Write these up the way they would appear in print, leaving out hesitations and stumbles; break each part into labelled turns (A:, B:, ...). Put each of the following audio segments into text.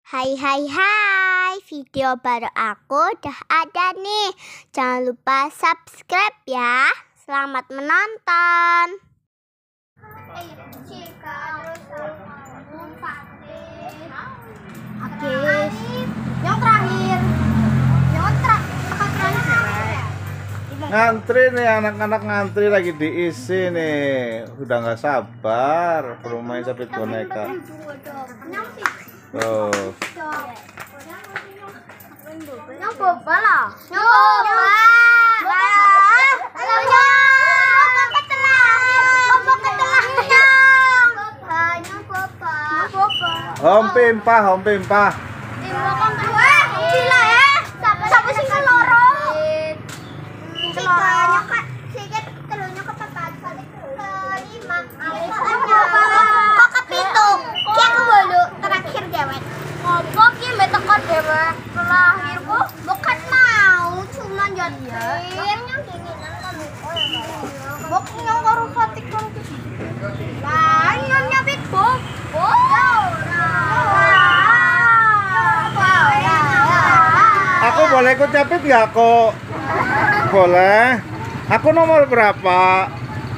A: Hai, video baru aku udah ada nih. Jangan lupa subscribe ya. Selamat menonton. Oke, yang terakhir.
B: Ngantri nih, anak-anak ngantri lagi diisi nih. Udah nggak sabar bermain sabit boneka. Tuh.
A: Yang boba lah.
B: Om Pimpah.
A: Bukan mau, cuman jatim. Boknya karo fatik karo lah, nyonya Big Bob.
B: Aku boleh ikut capit nggak kok? Boleh. Aku nomor berapa?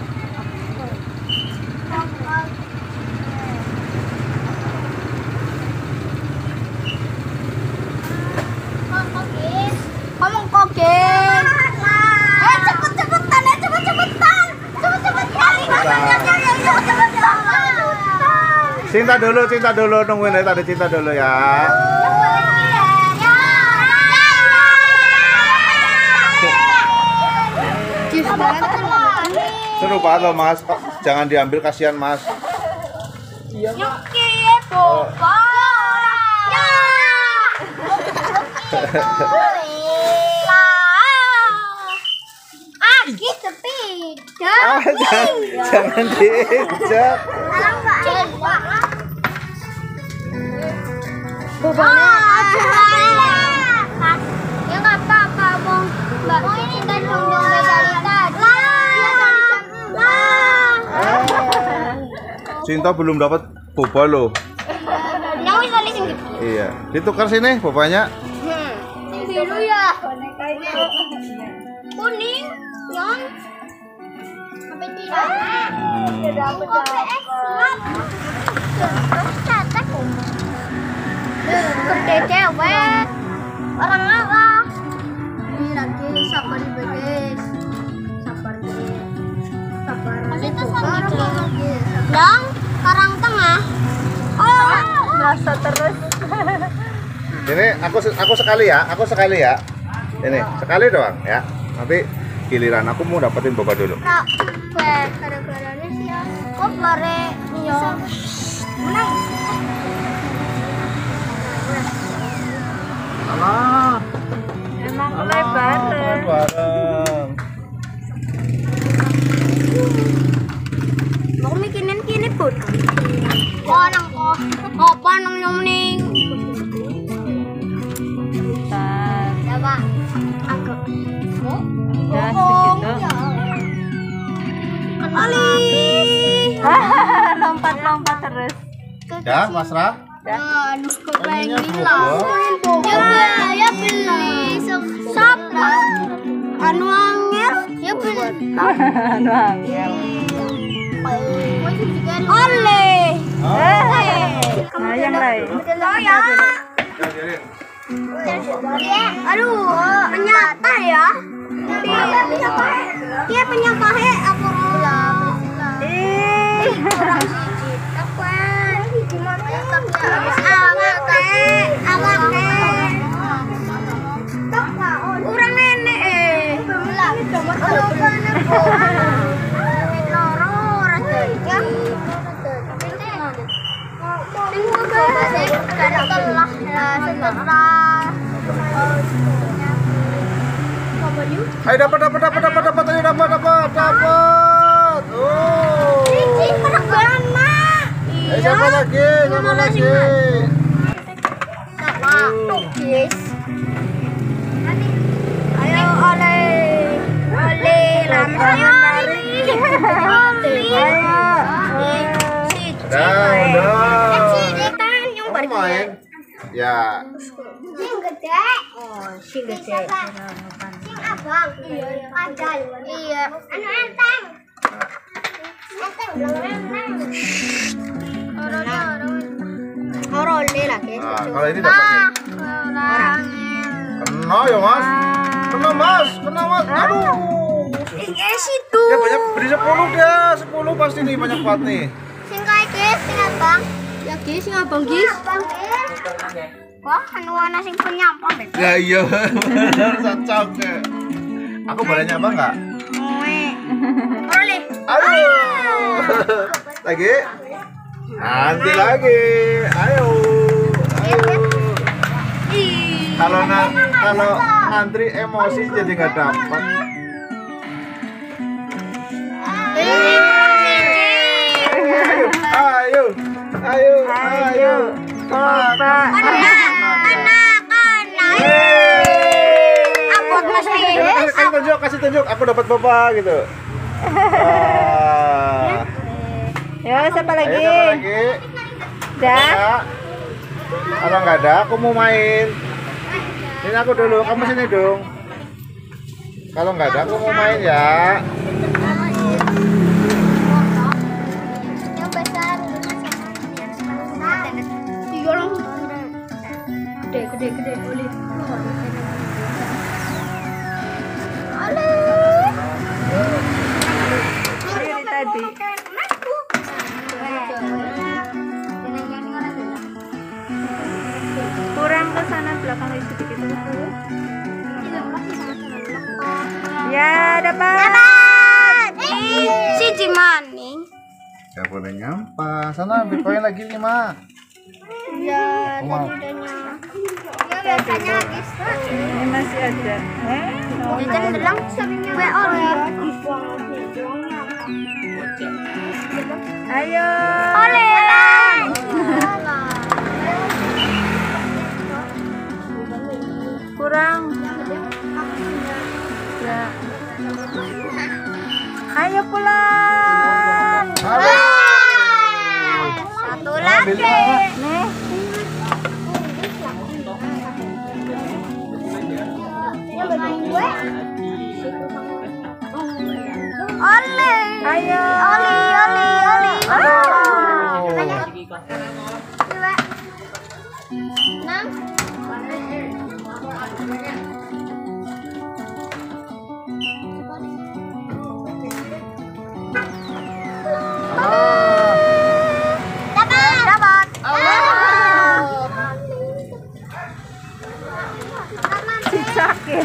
A: Ngomong kogen. Cepetan.
B: Cinta dulu, nungguin dari tadi cinta dulu ya. Seru banget loh Mas, jangan diambil kasihan Mas. Jangan diinjak.
A: Ya nggak apa-apa, Bang. Mbak ini kan dong legalitas.
B: Cinta belum dapat boba loh. Iya, ditukar sini bobanya.
A: Biru ya. Kuning, yang sampai tidak. Gede cewek. Orang apa? Ini lagi sabar guys. Sabar. Itu Dong, Karang Tengah. Merasa terus.
B: Ini aku sekali ya. Ini sekali doang ya. Nanti giliran aku mau dapetin boba dulu.
A: Gara-garanya sih ya. Kok bare yo. Menang.
B: Alah.
A: Emang mulai bareng. Mau mikinin kini pun. Nang kok. Apa nang nyomning? Coba. Aku.
C: Ya, segitu. Lompat terus.
B: Ya, pasrah.
A: Aduh, kepengen
B: Ininya
A: lah. Ya beli. Siapa? Anu angel. Ya beli.
C: Anu angel.
A: Oleh.
C: Nah, yang lain.
A: Aduh, penyata ya. Dia penyapahe apa? Orang siji. Kurang nenek
B: Ayo dapat. Oh. Siapa lagi?
A: Ayo oleh lama
B: Udah.
A: yang
B: Main. Ya.
A: Sing gede. Oh, sing gede. Sing abang. Iya. Ada. Iya. Anu enteng. Enteng belum enteng. Orole lagi.
B: Nah, kalau ini dapat nih. Kena ya mas. Kena mas. Kena mas. Aduh.
A: Situ.
B: Ya banyak beri 10 dia. 10 pasti nih banyak banget nih.
A: Sing kae guys, sing abang. Ya guys, sing abang guys. Wah, anu ana sing penyampang deh.
B: Ya iya. Benar cocok. Aku boleh nyapa enggak?
A: Orole.
B: Aduh. Lagi. Nanti lagi. Ayo. Ayo. Kalau ngantri emosi jadi nggak dapat. Ayo. Ayo. Ayo.
C: Coba.
A: Abot mesti.
B: Kasih tunjuk. Aku dapat bapak gitu.
C: Ya, siapa lagi?
B: Ayo, siapa lagi?
C: Dah.
B: Kalau nggak ada, aku mau main. Ini aku dulu, kamu sini dong. Kalau nggak ada, aku mau main ya.
A: Yang besar. Digolong. Gede. Boleh.
C: Ini tadi. Kurang ke sana belakang lagi sedikit dulu. Ya, dapat.
A: Si Cimani.
B: Nggak boleh nyampah. Sana ambil koin lagi 5.
A: Ya,
B: Wow.
A: ya biasanya gitu.
C: Ini masih ada.
A: Jajan belang gue oleh.
C: Ayo.
A: Oleh.
C: Kurang. Ya. Ayo pulang.
A: Satu lagi.
C: Nih.
A: Oleh.
C: Ayo.
A: Oli.
C: Oh.
A: Dua. 6. Dapat.
C: Cicak ya.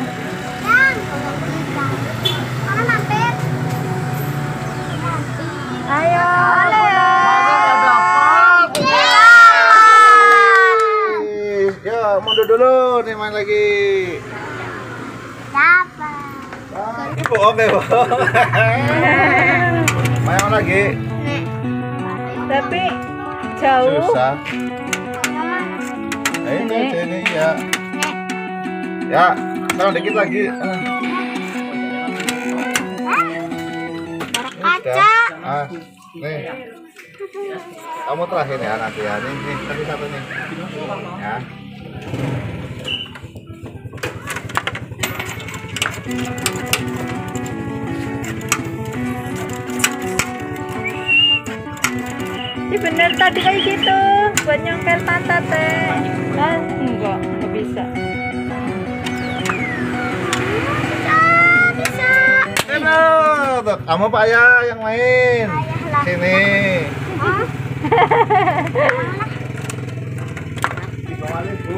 A: Mana mampir?
C: Ayo.
B: Ya, mundur dulu nih main lagi.
A: Dapat.
B: Ini bohong deh, bohong. Main lagi.
C: Tapi jauh.
B: Susah. Ini ya. Ya, sekarang dikit lagi.
A: Kaca.
B: Nih. Kamu terakhir ya nanti ya. Nih, tadi satu nih. Ya.
C: Ini bener tadi kayak gitu buat nyongkel pantat teh. Enggak bisa.
A: Bisa.
B: Tuh, kamu Pak ya yang main. Sini. Di bawah Bu.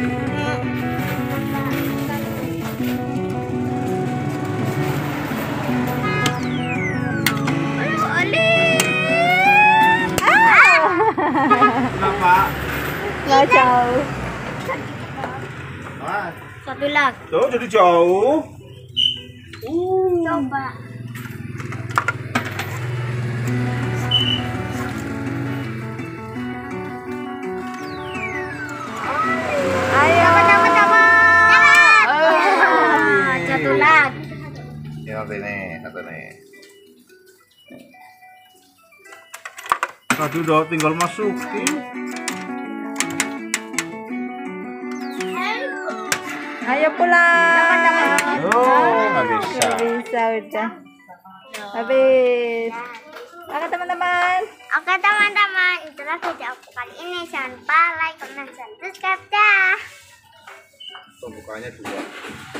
B: Kenapa?
C: Nggak jauh.
B: Ah,
A: Satu lagi.
B: tuh jadi jauh.
A: Coba.
C: Ayo.
A: Dapat.
B: Hai.
A: Satu lagi.
B: Ya, satu nih. Tadi udah tinggal masukin.
C: Ayo pulang.
B: Oh, nggak bisa.
C: Nggak bisa udah. Habis. Oke teman-teman.
A: Oke teman-teman, itulah video aku kali ini. Jangan lupa like, comment, dan subscribe dah.
B: Pembukanya dua.